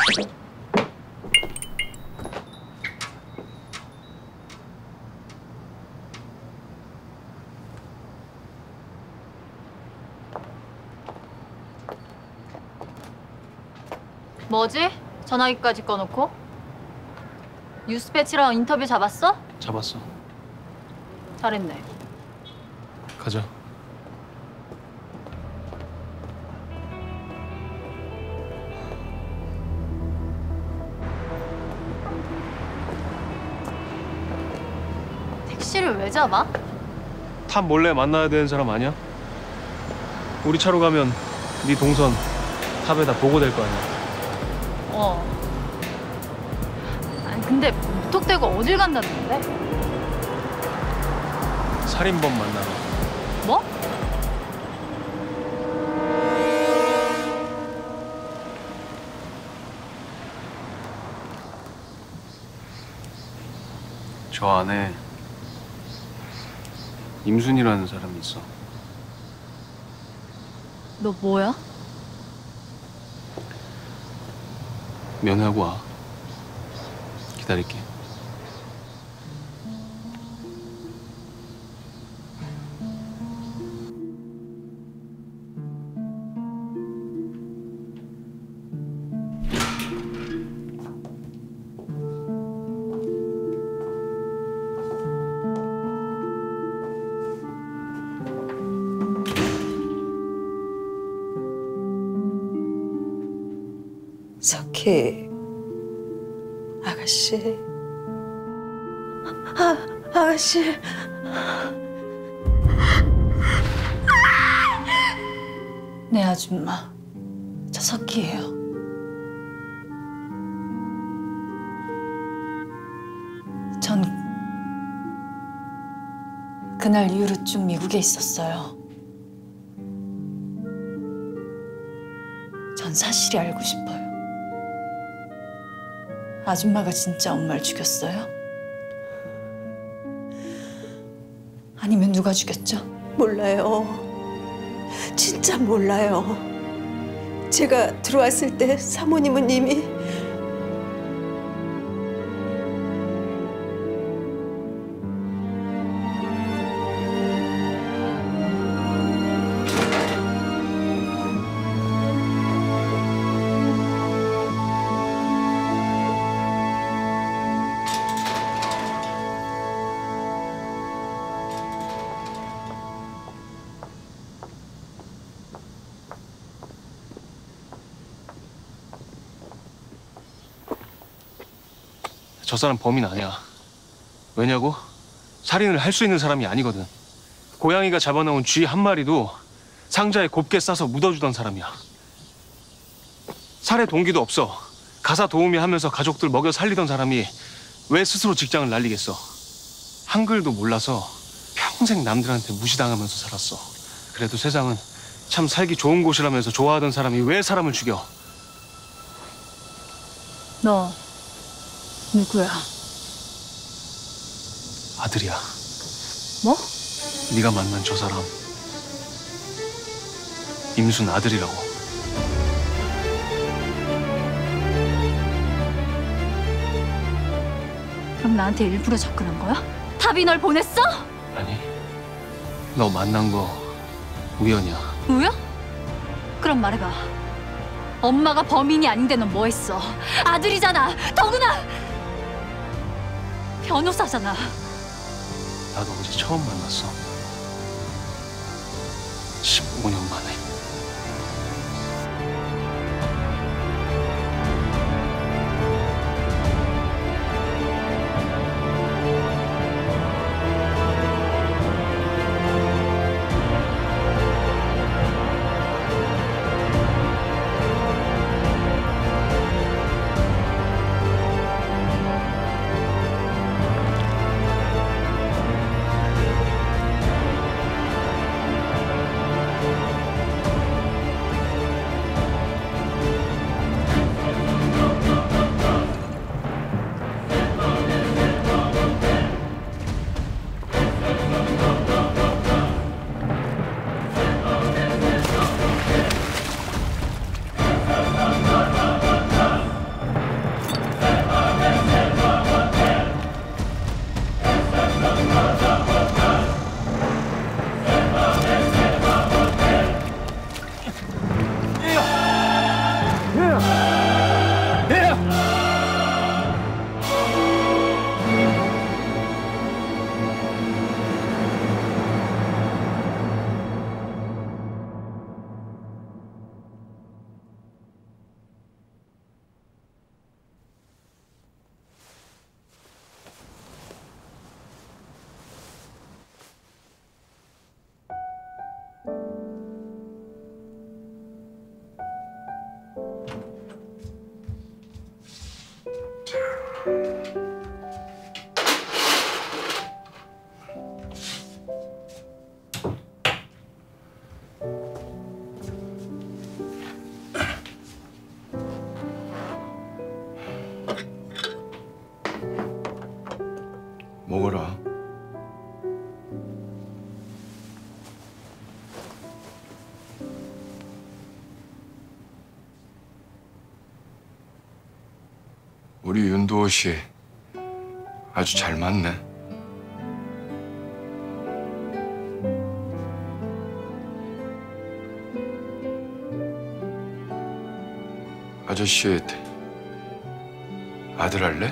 뭐지? 전화기까지 꺼놓고? 뉴스패치랑 인터뷰 잡았어? 잡았어. 잘했네. 가자. 택시를 왜 잡아? 탑 몰래 만나야 되는 사람 아니야? 우리 차로 가면 네 동선 탑에다 보고될 거 아니야. 아니 근데 무턱대고 어딜 간다는데? 살인범 만나러. 뭐? 저 안에 임순이라는 사람이 있어. 너 뭐야? 면회하고 와. 기다릴게. 석희 아가씨. 아가씨. 네 아줌마, 저 석희예요. 전 그날 이후로 쭉 미국에 있었어요. 전 사실이 알고 싶어요. 아줌마가 진짜 엄마를 죽였어요? 아니면 누가 죽였죠? 몰라요. 진짜 몰라요. 제가 들어왔을 때 사모님은 이미 저 사람 범인 아니야. 왜냐고? 살인을 할 수 있는 사람이 아니거든. 고양이가 잡아놓은 쥐 한 마리도 상자에 곱게 싸서 묻어주던 사람이야. 살해 동기도 없어. 가사 도우미 하면서 가족들 먹여 살리던 사람이 왜 스스로 직장을 날리겠어? 한글도 몰라서 평생 남들한테 무시당하면서 살았어. 그래도 세상은 참 살기 좋은 곳이라면서 좋아하던 사람이 왜 사람을 죽여? 너 누구야? 아들이야. 뭐? 네가 만난 저 사람 임순 아들이라고. 그럼 나한테 일부러 접근한 거야? 탑이 널 보냈어? 아니, 너 만난 거 우연이야. 우연? 그럼 말해봐. 엄마가 범인이 아닌데 넌 뭐 했어? 아들이잖아. 더구나 변호사잖아. 나도 어제 처음 만났어. 15년 만에. 먹어라. 우리 윤도호 씨 아주 잘 맞네. 아저씨 아들 할래?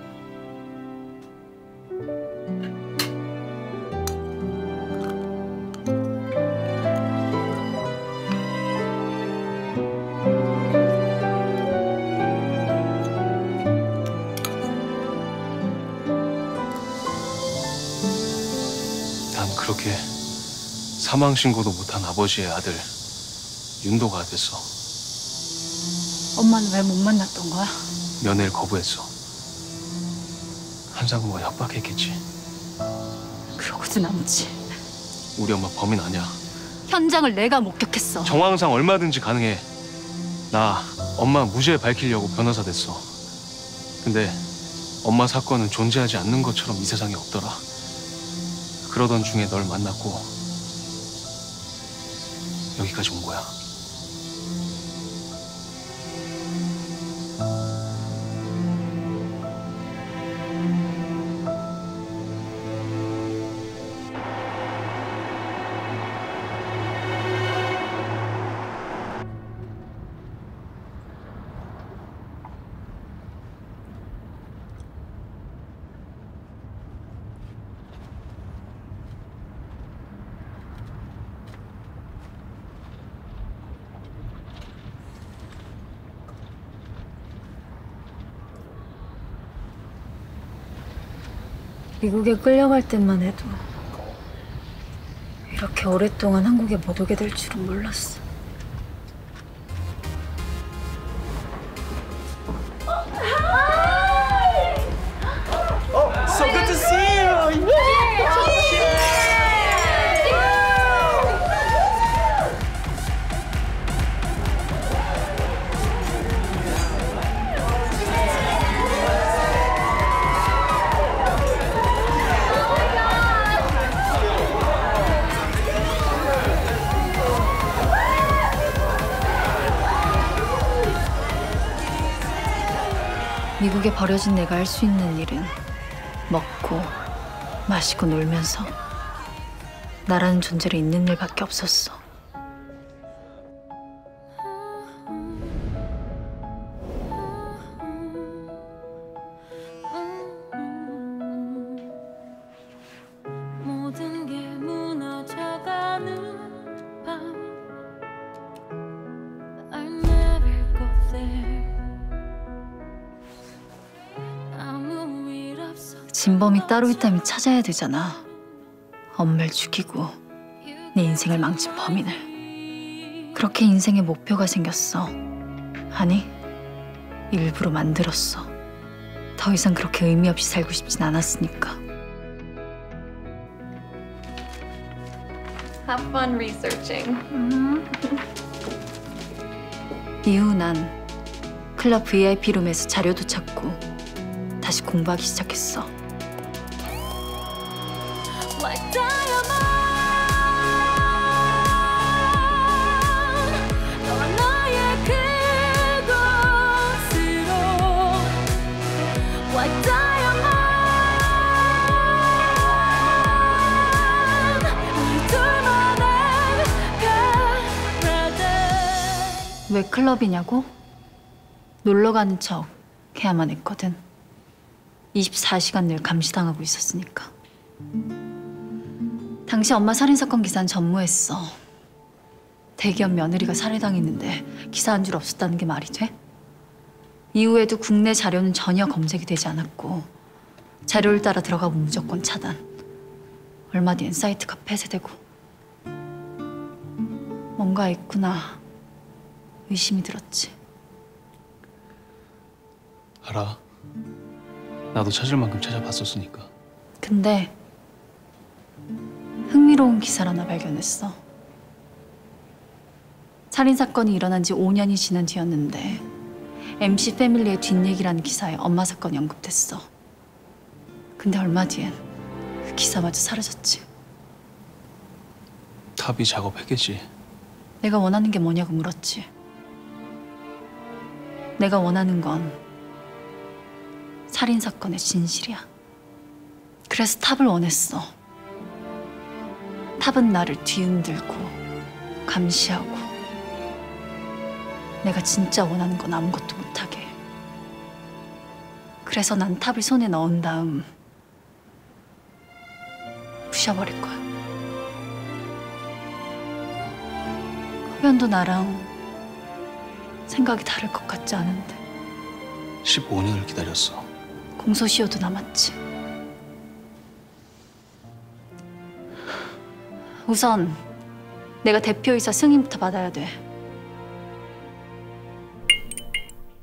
난 그렇게 사망 신고도 못한 아버지의 아들 윤도가 됐어. 엄마는 왜 못 만났던 거야? 면회를 거부했어. 한상구가 협박했겠지. 그러고도 남지. 우리 엄마 범인 아니야. 현장을 내가 목격했어. 정황상 얼마든지 가능해. 나 엄마 무죄 밝히려고 변호사 됐어. 근데 엄마 사건은 존재하지 않는 것처럼 이 세상에 없더라. 그러던 중에 널 만났고 여기까지 온 거야. 미국에 끌려갈 때만 해도 이렇게 오랫동안 한국에 못 오게 될 줄은 몰랐어. So good to see you. 미국에 버려진 내가 할 수 있는 일은 먹고 마시고 놀면서 나라는 존재로 있는 일밖에 없었어. 모든 게 무너져가는 밤 I never go there 아무 일 없어 진범이 따로 있다면 찾아야 되잖아. 엄마를 죽이고 내 인생을 망친 범인을. 그렇게 인생에 목표가 생겼어. 아니, 일부러 만들었어. 더 이상 그렇게 의미 없이 살고 싶진 않았으니까. Have fun researching. 이후 난 클럽 VIP 룸에서 자료도 찾고 다시 공부하기 시작했어. Like diamond 너와 나의 그곳으로 Like diamond 우리 둘만의 paradise 왜 클럽이냐고? 놀러 가는 척 해야만 했거든. 24시간 늘 감시당하고 있었으니까. 당시 엄마 살인사건 기사는 전무했어. 대기업 며느리가 살해당했는데 기사 한 줄 없었다는 게 말이 돼? 이후에도 국내 자료는 전혀 검색이 되지 않았고 자료를 따라 들어가면 무조건 차단. 얼마 뒤엔 사이트가 폐쇄되고. 뭔가 있구나 의심이 들었지. 알아. 나도 찾을 만큼 찾아봤었으니까. 근데 흥미로운 기사를 하나 발견했어. 살인사건이 일어난 지 5년이 지난 뒤였는데 MC 패밀리의 뒷얘기라는 기사에 엄마 사건이 언급됐어. 근데 얼마 뒤엔 그 기사마저 사라졌지. 탑이 작업했겠지. 내가 원하는 게 뭐냐고 물었지. 내가 원하는 건 살인 사건의 진실이야. 그래서 탑을 원했어. 탑은 나를 뒤흔들고 감시하고 내가 진짜 원하는 건 아무것도 못하게. 그래서 난 탑을 손에 넣은 다음 부셔버릴 거야. 흡연도 나랑 생각이 다를 것 같지 않은데 15년을 기다렸어. 공소시효도 남았지. 우선 내가 대표이사 승인부터 받아야 돼.